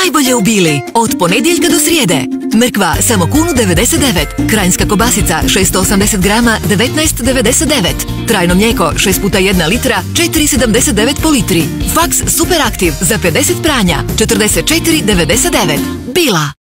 najbolje u Bili. Od ponedjeljka do srijede. Mrkva samo 1,99 kn. Kranjska kobasica 680 grama 19,99. Trajno mlijeko 6 puta 1 litra 4,79 po litri. Faks Super Aktiv za 50 pranja 44,99. Bila.